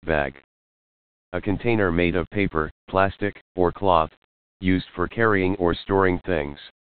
bag. A container made of paper, plastic, or cloth, used for carrying or storing things.